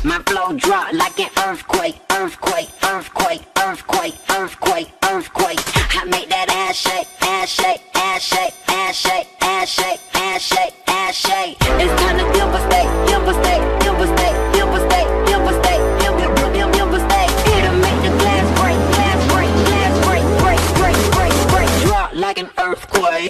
My flow drop like an earthquake, earthquake, earthquake, earthquake, earthquake, earthquake. I make that ass shake, ass shake, ass shake, ass shake, ass shake, ass shake, ass shake. It's time to devastate, devastate, devastate, devastate, devastate, devastate. It'll make the glass break, glass break, glass break, break, break, break, break. Drop like an earthquake.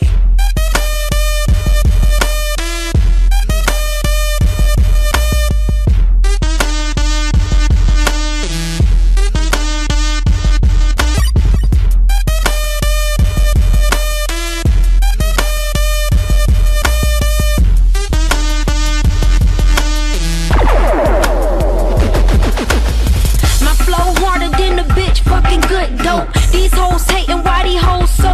These hoes hating, why these hoes so